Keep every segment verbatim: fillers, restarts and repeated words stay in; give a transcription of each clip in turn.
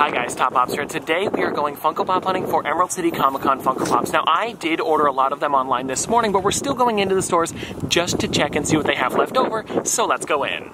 Hi guys, Top Pops here, and today we are going Funko Pop hunting for Emerald City Comic Con Funko Pops. Now, I did order a lot of them online this morning, but we're still going into the stores just to check and see what they have left over, so let's go in.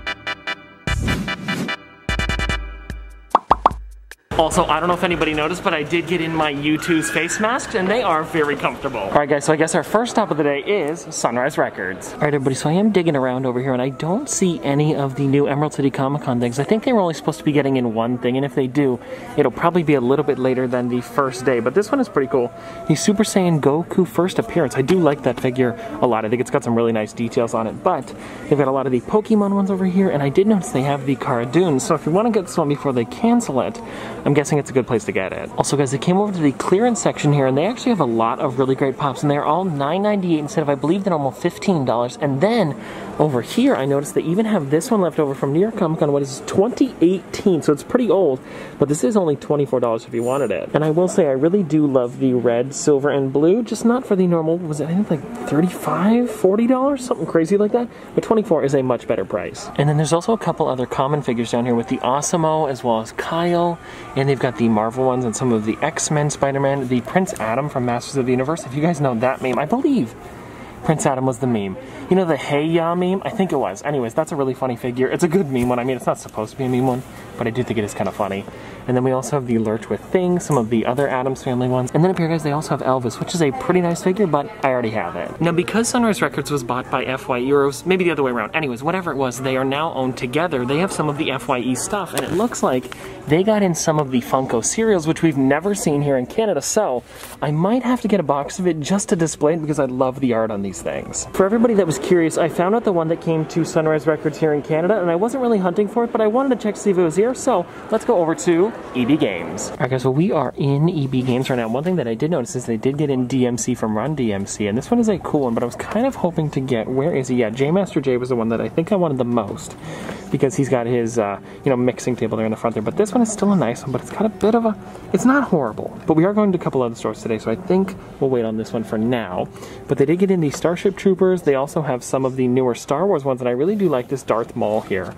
Also, I don't know if anybody noticed, but I did get in my U two's face masks, and they are very comfortable. Alright guys, so I guess our first stop of the day is Sunrise Records. Alright everybody, so I am digging around over here, and I don't see any of the new Emerald City Comic Con things. I think they were only supposed to be getting in one thing, and if they do, it'll probably be a little bit later than the first day. But this one is pretty cool. The Super Saiyan Goku first appearance. I do like that figure a lot. I think it's got some really nice details on it, but they've got a lot of the Pokemon ones over here, and I did notice they have the Cara Dune, so if you want to get this one before they cancel it, I'm guessing it's a good place to get it. Also guys, they came over to the clearance section here, and they actually have a lot of really great pops, and they're all nine ninety-eight instead of, I believe, the normal fifteen dollars. And then over here I noticed they even have this one left over from New York Comic Con, what is twenty eighteen, so it's pretty old, but this is only twenty-four dollars if you wanted it. And I will say I really do love the red, silver, and blue, just not for the normal, was it I think like thirty-five, forty dollars, something crazy like that, but twenty-four is a much better price. And then there's also a couple other common figures down here with the Awesemo as well as Kyle, and they've got the Marvel ones and some of the X-Men, Spider-Man, the Prince Adam from Masters of the Universe. If you guys know that meme, I believe Prince Adam was the meme. You know the Hey Ya meme? I think it was. Anyways, that's a really funny figure. It's a good meme one. I mean, it's not supposed to be a meme one, but I do think it is kind of funny. And then we also have the Lurch with Thing, some of the other Addams Family ones. And then up here, guys, they also have Elvis, which is a pretty nice figure, but I already have it. Now, because Sunrise Records was bought by F Y E, or it was maybe the other way around. Anyways, whatever it was, they are now owned together. They have some of the F Y E stuff, and it looks like they got in some of the Funko cereals, which we've never seen here in Canada, so I might have to get a box of it just to display it because I love the art on these things. For everybody that was curious, I found out the one that came to Sunrise Records here in Canada, and I wasn't really hunting for it, but I wanted to check to see if it was here, so let's go over to E B Games. Alright guys, so we are in E B Games right now. One thing that I did notice is they did get in D M C from Run D M C, and this one is a cool one, but I was kind of hoping to get, where is he? Yeah, J Master J was the one that I think I wanted the most, because he's got his, uh, you know, mixing table there in the front there, but this one is still a nice one, but it's got a bit of a, it's not horrible, but we are going to a couple other stores today, so I think we'll wait on this one for now. But they did get in the Starship Troopers. They also have some of the newer Star Wars ones, and I really do like this Darth Maul here.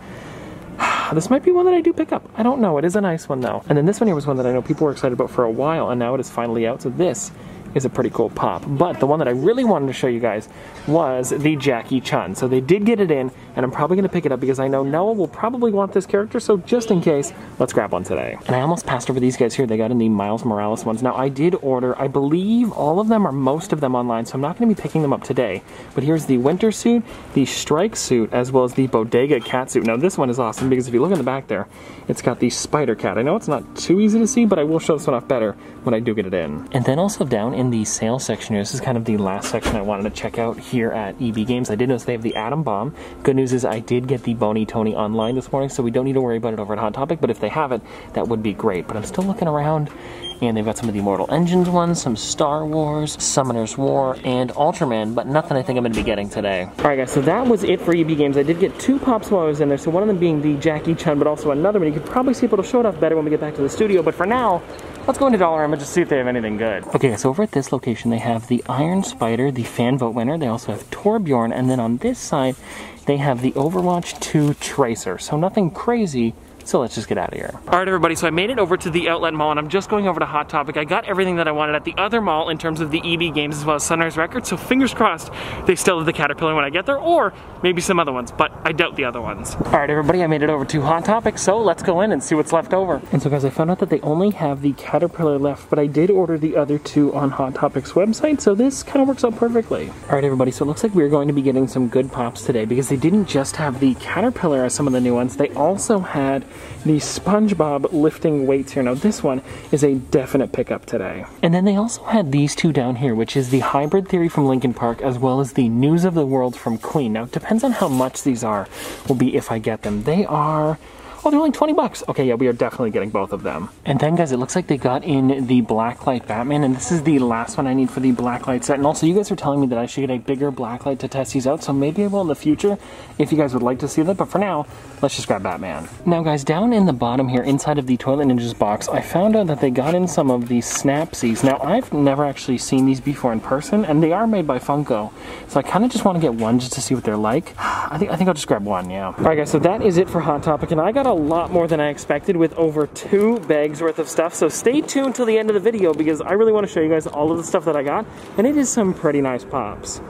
This might be one that I do pick up. I don't know. It is a nice one, though. And then this one here was one that I know people were excited about for a while, and now it is finally out, so this is a pretty cool pop. But the one that I really wanted to show you guys was the Jackie Chun. So they did get it in, and I'm probably going to pick it up because I know Noah will probably want this character, so just in case, let's grab one today. And I almost passed over these guys here. They got in the Miles Morales ones. Now, I did order, I believe, all of them or most of them online, so I'm not going to be picking them up today. But here's the Winter suit, the Strike suit, as well as the Bodega Cat suit. Now, this one is awesome because if you look in the back there, it's got the Spider Cat. I know it's not too easy to see, but I will show this one off better when I do get it in. And then also down in the sales section here, this is kind of the last section I wanted to check out here at E B Games. I did notice they have the Atom Bomb. Good news is I did get the Boney Tony online this morning, so we don't need to worry about it over at Hot Topic, but if they have it, that would be great. But I'm still looking around, and they've got some of the Mortal Engines ones, some Star Wars, Summoner's War, and Ultraman, but nothing I think I'm going to be getting today. Alright guys, so that was it for E B Games. I did get two pops while I was in there, so one of them being the Jackie Chun, but also another one. You could probably see if it'll show it off better when we get back to the studio, but for now, let's go into Dollarama and just see if they have anything good. Okay, so over at this location, they have the Iron Spider, the fan vote winner. They also have Torbjorn, and then on this side, they have the Overwatch two Tracer. So nothing crazy. So let's just get out of here. All right, everybody, so I made it over to the Outlet Mall, and I'm just going over to Hot Topic. I got everything that I wanted at the other mall in terms of the E B Games as well as Sunrise Records, so fingers crossed they still have the Caterpillar when I get there, or maybe some other ones, but I doubt the other ones. All right, everybody, I made it over to Hot Topic, so let's go in and see what's left over. And so, guys, I found out that they only have the Caterpillar left, but I did order the other two on Hot Topic's website, so this kind of works out perfectly. All right, everybody, so it looks like we're going to be getting some good pops today because they didn't just have the Caterpillar as some of the new ones, they also had the SpongeBob lifting weights here. Now this one is a definite pickup today. And then they also had these two down here, which is the Hybrid Theory from Linkin Park as well as the News of the World from Queen. Now it depends on how much these are, will be if I get them. They are... oh, they're only twenty bucks. Okay, yeah, we are definitely getting both of them. And then, guys, it looks like they got in the Blacklight Batman, and this is the last one I need for the Blacklight set. And also, you guys are telling me that I should get a bigger Blacklight to test these out, so maybe I will in the future if you guys would like to see that. But for now, let's just grab Batman. Now, guys, down in the bottom here, inside of the Toilet Ninjas box, I found out that they got in some of these Snapsies. Now, I've never actually seen these before in person, and they are made by Funko. So I kind of just want to get one just to see what they're like. I think I think I'll just grab one, yeah. All right, guys, so that is it for Hot Topic, and I got a lot more than I expected with over two bags worth of stuff. So stay tuned till the end of the video because I really want to show you guys all of the stuff that I got. And it is some pretty nice pops.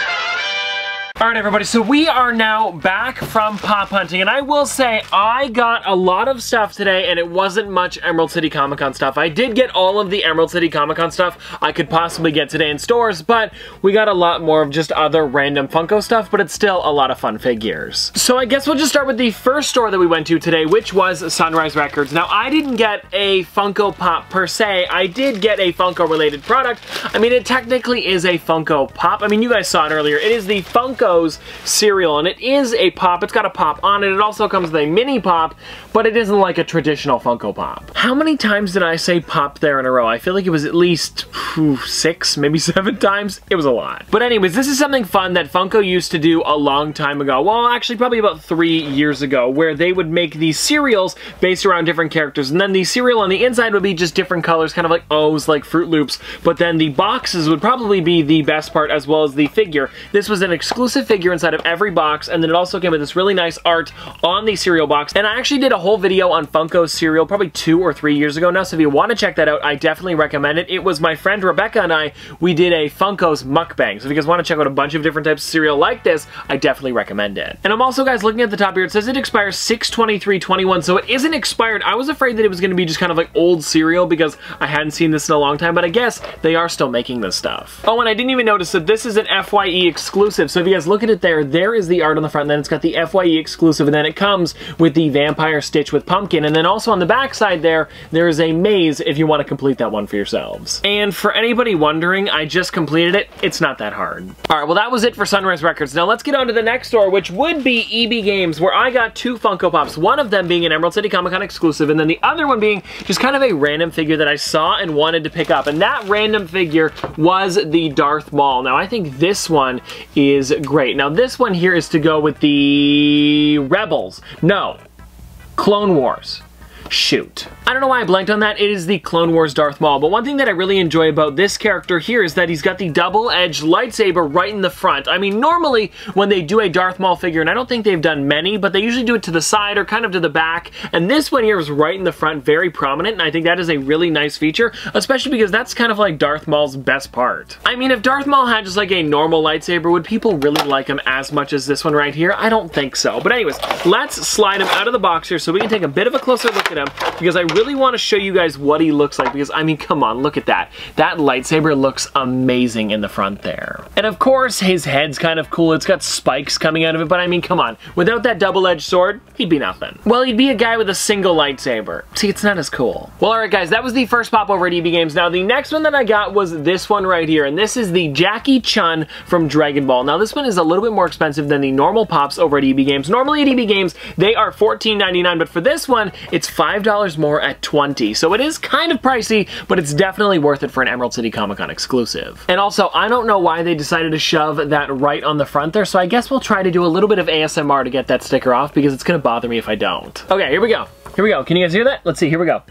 Alright everybody, so we are now back from pop hunting, and I will say I got a lot of stuff today, and it wasn't much Emerald City Comic Con stuff. I did get all of the Emerald City Comic Con stuff I could possibly get today in stores, but we got a lot more of just other random Funko stuff, but it's still a lot of fun figures. So I guess we'll just start with the first store that we went to today, which was Sunrise Records. Now I didn't get a Funko Pop per se, I did get a Funko related product. I mean, it technically is a Funko Pop. I mean, you guys saw it earlier. It is the Funko cereal, and it is a pop. It's got a pop on it. It also comes with a mini pop, but it isn't like a traditional Funko Pop. How many times did I say pop there in a row? I feel like it was at least whew, six, maybe seven times. It was a lot. But anyways, this is something fun that Funko used to do a long time ago. Well, actually probably about three years ago, where they would make these cereals based around different characters, and then the cereal on the inside would be just different colors, kind of like O's, like Fruit Loops, but then the boxes would probably be the best part as well as the figure. This was an exclusive figure inside of every box, and then it also came with this really nice art on the cereal box. And I actually did a whole video on Funko cereal probably two or three years ago now, so if you want to check that out, I definitely recommend it. It was my friend Rebecca and I, we did a Funko's mukbang, so if you guys want to check out a bunch of different types of cereal like this, I definitely recommend it. And I'm also, guys, looking at the top here, it says it expires six twenty-three twenty-one, so it isn't expired. I was afraid that it was going to be just kind of like old cereal because I hadn't seen this in a long time, but I guess they are still making this stuff. Oh, and I didn't even notice that this is an F Y E exclusive, so if you guys look at it there, there is the art on the front, and then it's got the F Y E exclusive, and then it comes with the Vampire Stitch with Pumpkin, and then also on the back side there, there is a maze if you want to complete that one for yourselves. And for anybody wondering, I just completed it. It's not that hard. Alright, well that was it for Sunrise Records. Now let's get on to the next store, which would be E B Games, where I got two Funko Pops, one of them being an Emerald City Comic Con exclusive, and then the other one being just kind of a random figure that I saw and wanted to pick up, and that random figure was the Darth Maul. Now I think this one is great. Now this one here is to go with the Rebels. No, Clone Wars. Shoot. I don't know why I blanked on that. It is the Clone Wars Darth Maul, but one thing that I really enjoy about this character here is that he's got the double-edged lightsaber right in the front. I mean, normally when they do a Darth Maul figure, and I don't think they've done many, but they usually do it to the side or kind of to the back, and this one here is right in the front, very prominent, and I think that is a really nice feature, especially because that's kind of like Darth Maul's best part. I mean, if Darth Maul had just like a normal lightsaber, would people really like him as much as this one right here? I don't think so. But anyways, let's slide him out of the box here so we can take a bit of a closer look at him, because I really want to show you guys what he looks like, because I mean, come on, look at that. That lightsaber looks amazing in the front there. And of course, his head's kind of cool. It's got spikes coming out of it, but I mean, come on. Without that double-edged sword, he'd be nothing. Well, he'd be a guy with a single lightsaber. See, it's not as cool. Well, alright guys, that was the first pop over at E B Games. Now, the next one that I got was this one right here, and this is the Jackie Chun from Dragon Ball. Now, this one is a little bit more expensive than the normal pops over at E B Games. Normally at E B Games, they are fourteen ninety-nine, but for this one, it's five dollars more at twenty dollars. So it is kind of pricey, but it's definitely worth it for an Emerald City Comic Con exclusive. And also, I don't know why they decided to shove that right on the front there, so I guess we'll try to do a little bit of A S M R to get that sticker off, because it's gonna bother me if I don't. Okay, here we go. Here we go. Can you guys hear that? Let's see, here we go.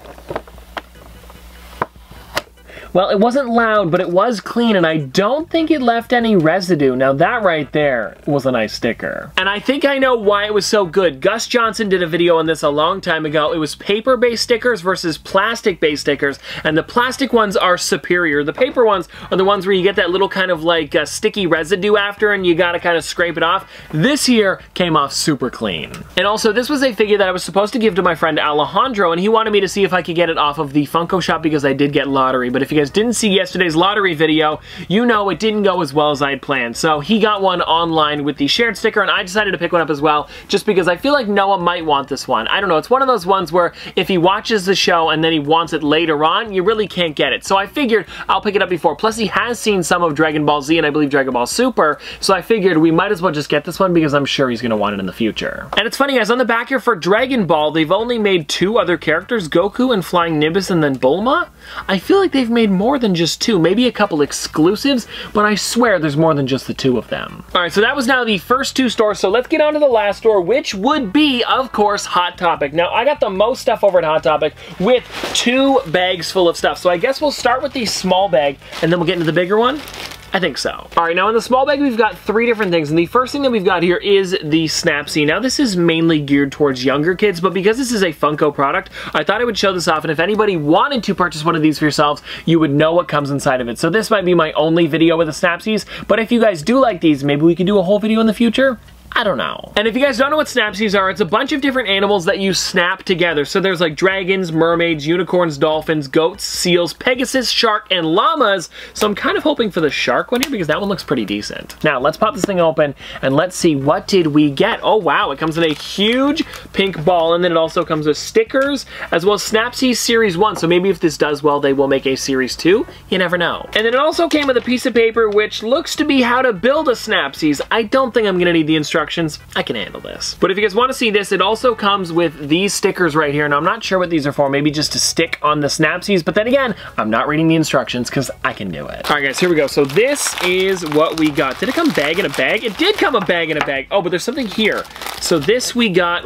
Well, it wasn't loud, but it was clean, and I don't think it left any residue. Now that right there was a nice sticker. And I think I know why it was so good. Gus Johnson did a video on this a long time ago. It was paper-based stickers versus plastic-based stickers, and the plastic ones are superior. The paper ones are the ones where you get that little kind of like uh, sticky residue after, and you gotta kind of scrape it off. This here came off super clean. And also, this was a figure that I was supposed to give to my friend Alejandro, and he wanted me to see if I could get it off of the Funko shop because I did get lottery. But if you guys didn't see yesterday's lottery video, you know it didn't go as well as I had planned. So he got one online with the shared sticker, and I decided to pick one up as well, just because I feel like Noah might want this one. I don't know, it's one of those ones where if he watches the show and then he wants it later on, you really can't get it. So I figured I'll pick it up before. Plus he has seen some of Dragon Ball Z and I believe Dragon Ball Super, so I figured we might as well just get this one because I'm sure he's going to want it in the future. And it's funny guys, on the back here for Dragon Ball, they've only made two other characters, Goku and Flying Nimbus and then Bulma. I feel like they've made more than just two, maybe a couple exclusives, but I swear there's more than just the two of them. Alright, so that was now the first two stores, so let's get on to the last store, which would be, of course, Hot Topic. Now, I got the most stuff over at Hot Topic with two bags full of stuff, so I guess we'll start with the small bag, and then we'll get into the bigger one. I think so. All right, now in the small bag, we've got three different things. And the first thing that we've got here is the Snapsy. Now, this is mainly geared towards younger kids, but because this is a Funko product, I thought I would show this off. And if anybody wanted to purchase one of these for yourselves, you would know what comes inside of it. So this might be my only video with the Snapsies, but if you guys do like these, maybe we could do a whole video in the future. I don't know. And if you guys don't know what Snapsies are, it's a bunch of different animals that you snap together. So there's like dragons, mermaids, unicorns, dolphins, goats, seals, Pegasus, shark, and llamas. So I'm kind of hoping for the shark one here because that one looks pretty decent. Now let's pop this thing open and let's see, what did we get? Oh wow, it comes in a huge pink ball, and then it also comes with stickers as well as Snapsies Series one. So maybe if this does well, they will make a Series two. You never know. And then it also came with a piece of paper which looks to be how to build a Snapsies. I don't think I'm gonna need the instructions. I can handle this. But if you guys want to see this, it also comes with these stickers right here, and I'm not sure what these are for. Maybe just to stick on the Snapsies, but then again, I'm not reading the instructions because I can do it. All right, guys, here we go. So this is what we got. Did it come bag in a bag? It did come a bag in a bag. Oh, but there's something here. So this we got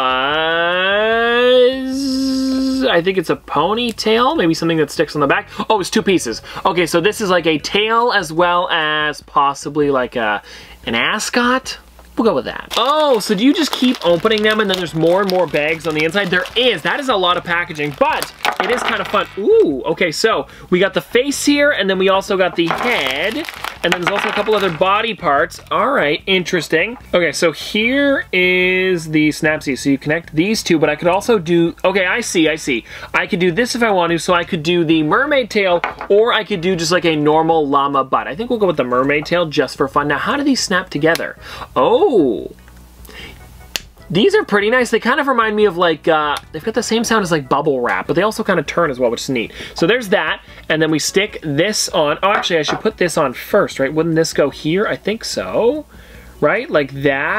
was, I think it's a ponytail, maybe something that sticks on the back. Oh, it's two pieces. Okay, so this is like a tail as well as possibly like a, an ascot. We'll go with that. Oh, so do you just keep opening them and then there's more and more bags on the inside? There is. That is a lot of packaging, but it is kind of fun. Ooh, okay, so we got the face here, and then we also got the head, and then there's also a couple other body parts. All right, interesting. Okay, so here is the Snapsy. So you connect these two, but I could also do, okay, I see, I see. I could do this if I want to, so I could do the mermaid tail, or I could do just like a normal llama butt. I think we'll go with the mermaid tail just for fun. Now, how do these snap together? Oh, these are pretty nice. They kind of remind me of like, uh, they've got the same sound as like bubble wrap, but they also kind of turn as well, which is neat. So there's that, and then we stick this on. Oh, actually, I should put this on first, right? Wouldn't this go here? I think so, right? Like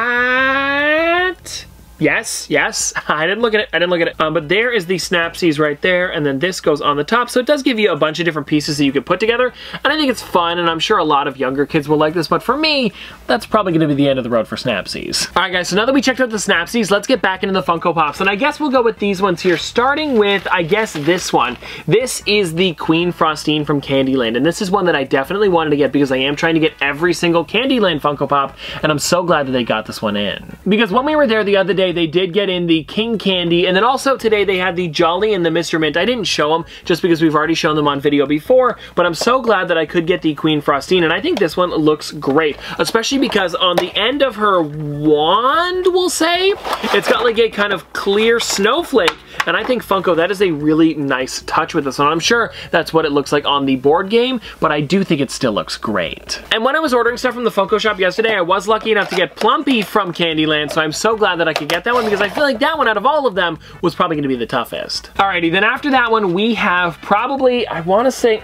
that. Yes, yes, I didn't look at it, I didn't look at it. Um, but there is the Snapsies right there, and then this goes on the top. So it does give you a bunch of different pieces that you can put together, and I think it's fun, and I'm sure a lot of younger kids will like this, but for me, that's probably gonna be the end of the road for Snapsies. All right, guys, so now that we checked out the Snapsies, let's get back into the Funko Pops, and I guess we'll go with these ones here, starting with, I guess, this one. This is the Queen Frostine from Candyland, and this is one that I definitely wanted to get because I am trying to get every single Candyland Funko Pop, and I'm so glad that they got this one in. Because when we were there the other day, they did get in the King Candy, and then also today they had the Jolly and the Mister Mint. I didn't show them just because we've already shown them on video before, but I'm so glad that I could get the Queen Frostine, and I think this one looks great, especially because on the end of her wand, we'll say, it's got like a kind of clear snowflake, and I think Funko, that is a really nice touch with this one. I'm sure that's what it looks like on the board game, but I do think it still looks great. And when I was ordering stuff from the Funko shop yesterday, I was lucky enough to get Plumpy from Candyland, so I'm so glad that I could get that one because I feel like that one out of all of them was probably going to be the toughest. Alrighty, then after that one, we have probably, I want to say,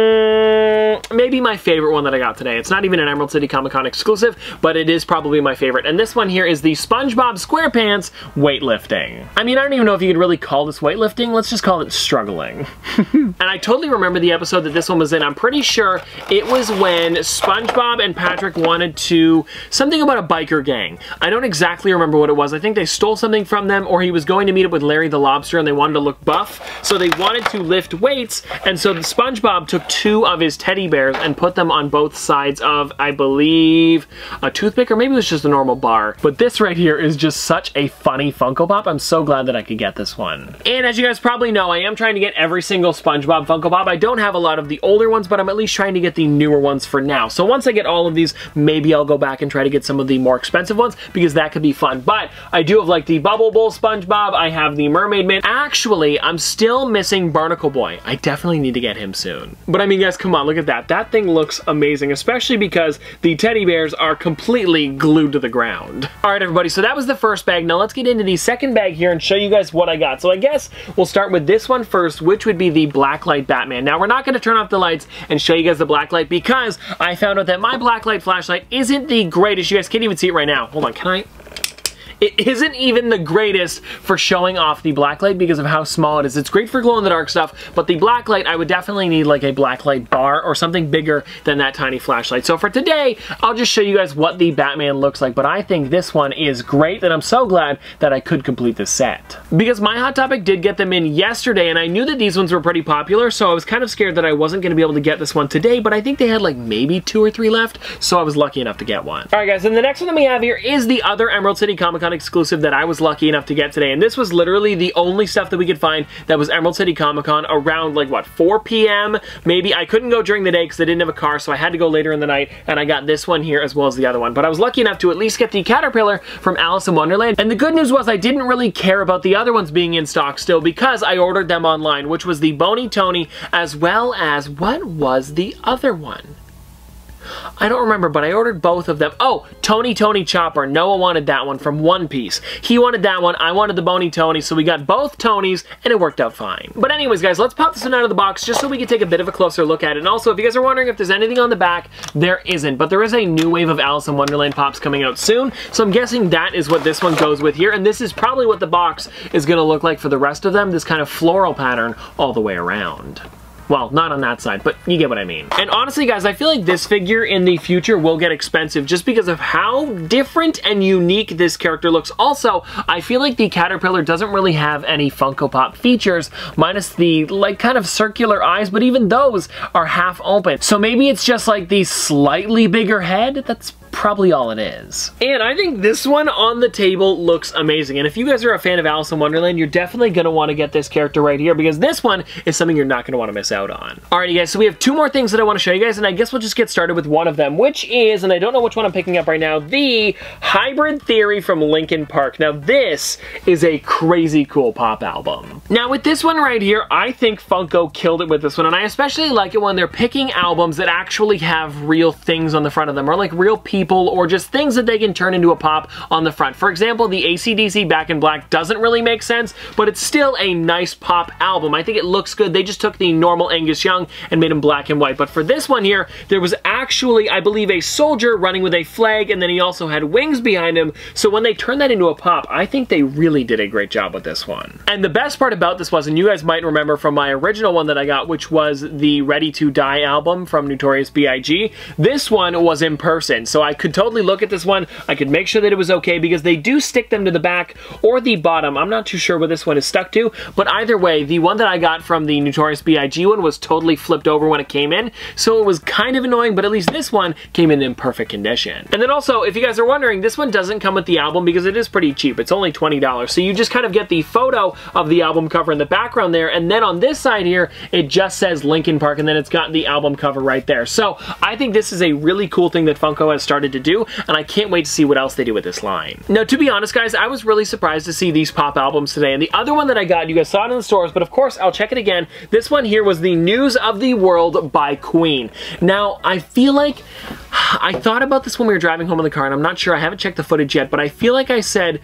mm, maybe my favorite one that I got today. It's not even an Emerald City Comic Con exclusive, but it is probably my favorite. And this one here is the SpongeBob SquarePants weightlifting. I mean, I don't even know if you could really call this weightlifting. Let's just call it struggling. And I totally remember the episode that this one was in. I'm pretty sure it was when SpongeBob and Patrick wanted to, something about a biker gang. I don't exactly remember what it was. I think they stole something from them, or he was going to meet up with Larry the Lobster and they wanted to look buff, so they wanted to lift weights, and so the SpongeBob took two of his teddy bears and put them on both sides of, I believe, a toothpick, or maybe it was just a normal bar. But this right here is just such a funny Funko Pop. I'm so glad that I could get this one. And as you guys probably know, I am trying to get every single SpongeBob Funko Pop. I don't have a lot of the older ones, but I'm at least trying to get the newer ones for now. So once I get all of these, maybe I'll go back and try to get some of the more expensive ones, because that could be fun. But I do have like the Bubble Bowl SpongeBob, I have the Mermaid Man. Actually, I'm still missing Barnacle Boy. I definitely need to get him soon. But I mean, guys, come on, look at that. That thing looks amazing, especially because the teddy bears are completely glued to the ground. All right, everybody, so that was the first bag. Now let's get into the second bag here and show you guys what I got. So I guess we'll start with this one first, which would be the Blacklight Batman. Now, we're not going to turn off the lights and show you guys the blacklight because I found out that my blacklight flashlight isn't the greatest. You guys can't even see it right now. Hold on, can I? it isn't even the greatest for showing off the blacklight because of how small it is. It's great for glow-in-the-dark stuff, but the blacklight, I would definitely need like a blacklight bar or something bigger than that tiny flashlight. So for today, I'll just show you guys what the Batman looks like, but I think this one is great, and I'm so glad that I could complete this set. Because my Hot Topic did get them in yesterday, and I knew that these ones were pretty popular, so I was kind of scared that I wasn't going to be able to get this one today, but I think they had like maybe two or three left, so I was lucky enough to get one. Alright guys, and the next one that we have here is the other Emerald City Comic Con exclusive that I was lucky enough to get today, and this was literally the only stuff that we could find that was Emerald City Comic Con around like what, four p m maybe. I couldn't go during the day because I didn't have a car, so I had to go later in the night, and I got this one here as well as the other one. But I was lucky enough to at least get the Caterpillar from Alice in Wonderland, and the good news was I didn't really care about the other ones being in stock still because I ordered them online, which was the Boney Tony as well as, what was the other one? I don't remember, but I ordered both of them. Oh, Tony Tony Chopper. Noah wanted that one from One Piece. He wanted that one. I wanted the Boney Tony, so we got both Tonys, and it worked out fine. But anyways, guys, let's pop this one out of the box just so we can take a bit of a closer look at it. And also, if you guys are wondering if there's anything on the back, there isn't. But there is a new wave of Alice in Wonderland pops coming out soon, so I'm guessing that is what this one goes with here. And this is probably what the box is going to look like for the rest of them, this kind of floral pattern all the way around. Well, not on that side, but you get what I mean. And honestly, guys, I feel like this figure in the future will get expensive just because of how different and unique this character looks. Also, I feel like the Caterpillar doesn't really have any Funko Pop features, minus the, like, kind of circular eyes, but even those are half open. So maybe it's just like the slightly bigger head. That's probably all it is. And I think this one on the table looks amazing. And if you guys are a fan of Alice in Wonderland, you're definitely going to want to get this character right here because this one is something you're not going to want to miss out on. Alrighty guys, so we have two more things that I want to show you guys, and I guess we'll just get started with one of them, which is, and I don't know which one I'm picking up right now, the Hybrid Theory from Linkin Park. Now this is a crazy cool pop album. Now with this one right here, I think Funko killed it with this one, and I especially like it when they're picking albums that actually have real things on the front of them, or like real people or just things that they can turn into a pop on the front. For example, the A C D C Back in Black doesn't really make sense, but it's still a nice pop album. I think it looks good. They just took the normal Angus Young and made him black and white. But for this one here, there was actually, I believe, a soldier running with a flag, and then he also had wings behind him. So when they turned that into a pop, I think they really did a great job with this one. And the best part about this was, and you guys might remember from my original one that I got, which was the Ready to Die album from Notorious B I G, this one was in person. So I could totally look at this one. I could make sure that it was okay because they do stick them to the back or the bottom. I'm not too sure where this one is stuck to, but either way, the one that I got from the Notorious B I G one was totally flipped over when it came in, so it was kind of annoying, but at least this one came in in perfect condition. And then also, if you guys are wondering, this one doesn't come with the album because it is pretty cheap. It's only twenty dollars, so you just kind of get the photo of the album cover in the background there, and then on this side here, it just says Linkin Park, and then it's got the album cover right there. So I think this is a really cool thing that Funko has started to do, and I can't wait to see what else they do with this line. Now, to be honest, guys, I was really surprised to see these pop albums today, and the other one that I got, you guys saw it in the stores, but of course, I'll check it again. This one here was the News of the World by Queen. Now, I feel like, I thought about this when we were driving home in the car, and I'm not sure, I haven't checked the footage yet, but I feel like I said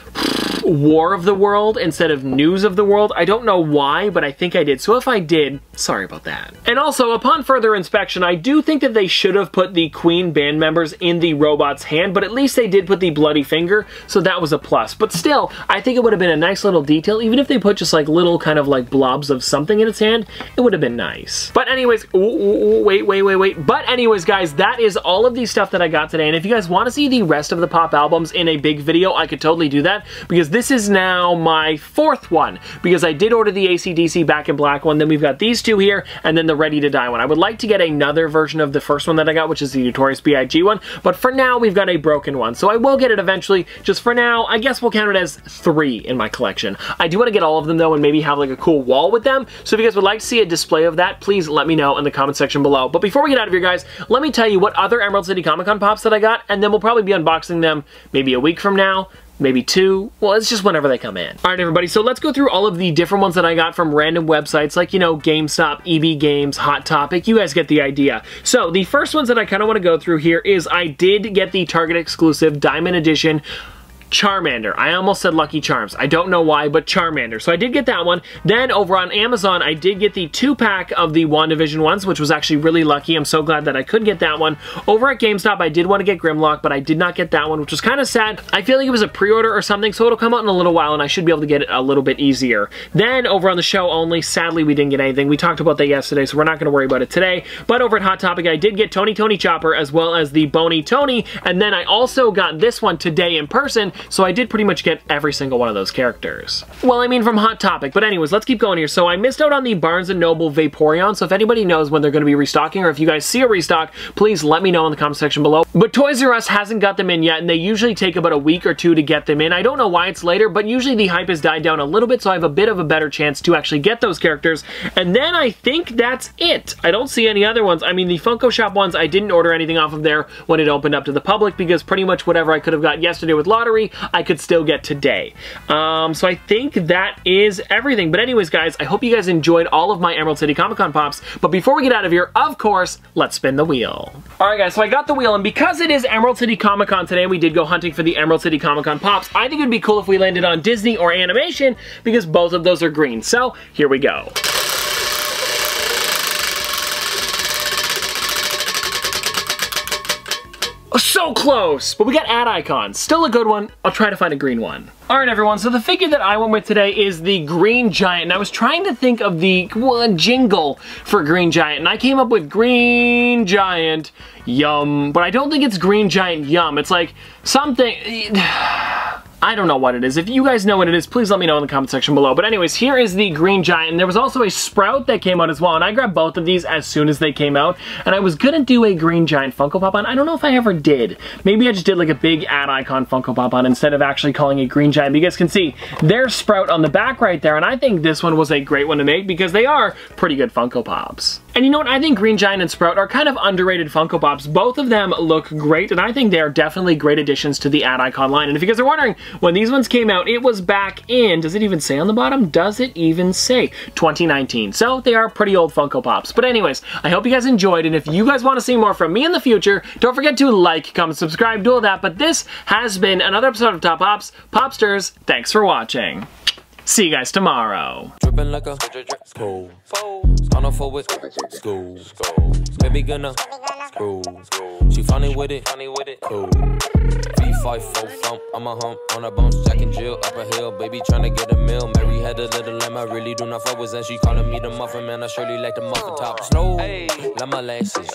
War of the World instead of News of the World. I don't know why, but I think I did. So if I did, sorry about that. And also, upon further inspection, I do think that they should have put the Queen band members in the robot's hand, but at least they did put the bloody finger, so that was a plus. But still, I think it would have been a nice little detail. Even if they put just like little kind of like blobs of something in its hand, it would have been nice. But anyways, ooh, ooh, ooh, wait, wait, wait, wait. But anyways, guys, that is all of the stuff that I got today. And if you guys want to see the rest of the pop albums in a big video, I could totally do that, because this is now my fourth one, because I did order the A C D C Back in Black one, then we've got these two here, and then the Ready to Die one. I would like to get another version of the first one that I got, which is the Notorious B I G one, but for now, we've got a broken one, so I will get it eventually. Just for now, I guess we'll count it as three in my collection. I do want to get all of them, though, and maybe have like a cool wall with them, so if you guys would like to see a display of that, please let me know in the comment section below. But before we get out of here, guys, let me tell you what other Emerald City Comic Con pops that I got, and then we'll probably be unboxing them maybe a week from now, maybe two. Well, it's just whenever they come in. All right, everybody, so let's go through all of the different ones that I got from random websites like, you know, GameStop, E B Games, Hot Topic. You guys get the idea. So the first ones that I kind of want to go through here is I did get the Target exclusive Diamond Edition Charmander. I almost said Lucky Charms. I don't know why, but Charmander. So I did get that one. Then over on Amazon, I did get the two-pack of the WandaVision ones, which was actually really lucky. I'm so glad that I could get that one. Over at GameStop, I did want to get Grimlock, but I did not get that one, which was kind of sad. I feel like it was a pre-order or something, so it'll come out in a little while, and I should be able to get it a little bit easier. Then over on the show only, sadly, we didn't get anything. We talked about that yesterday, so we're not going to worry about it today. But over at Hot Topic, I did get Tony Tony Chopper, as well as the Bony Tony, and then I also got this one today in person, so I did pretty much get every single one of those characters. Well, I mean from Hot Topic, but anyways, let's keep going here. So I missed out on the Barnes and Noble Vaporeon, so if anybody knows when they're going to be restocking, or if you guys see a restock, please let me know in the comment section below. But Toys R Us hasn't got them in yet, and they usually take about a week or two to get them in. I don't know why it's later, but usually the hype has died down a little bit, so I have a bit of a better chance to actually get those characters. And then I think that's it. I don't see any other ones. I mean, the Funko Shop ones, I didn't order anything off of there when it opened up to the public, because pretty much whatever I could have got yesterday with lottery, I could still get today. Um, so I think that is everything. But anyways, guys, I hope you guys enjoyed all of my Emerald City Comic Con pops. But before we get out of here, of course, let's spin the wheel. Alright guys, so I got the wheel, and because it is Emerald City Comic Con today, we did go hunting for the Emerald City Comic Con pops. I think it would be cool if we landed on Disney or animation, because both of those are green. So, here we go. So close! But we got ad icons. Still a good one. I'll try to find a green one. Alright everyone, so the figure that I went with today is the Green Giant. And I was trying to think of the well, jingle for Green Giant, and I came up with Green Giant Yum. But I don't think it's Green Giant Yum. It's like something... I don't know what it is. If you guys know what it is, please let me know in the comment section below. But anyways, here is the Green Giant. And there was also a Sprout that came out as well. And I grabbed both of these as soon as they came out. And I was going to do a Green Giant Funko Pop on. I don't know if I ever did. Maybe I just did like a big ad icon Funko Pop on instead of actually calling it Green Giant. But you guys can see there's Sprout on the back right there. And I think this one was a great one to make because they are pretty good Funko Pops. And you know what? I think Green Giant and Sprout are kind of underrated Funko Pops. Both of them look great, and I think they are definitely great additions to the ad icon line. And if you guys are wondering, when these ones came out, it was back in, does it even say on the bottom? Does it even say twenty nineteen? So they are pretty old Funko Pops. But anyways, I hope you guys enjoyed, and if you guys want to see more from me in the future, don't forget to like, comment, subscribe, do all that. But this has been another episode of Top Pops. Popsters, thanks for watching. See you guys tomorrow. Dripping like a school. On a forward school. Baby gonna screw. She funny with it. Funny with it. Cool. V five four thump. I'm a hump on a bounce. Jack and Jill up a hill. Baby tryna get a meal. Mary had a little lamb. I really do not fuck with, and she calling me the muffin man. I surely like the muffin top. Snow. Like my lashes.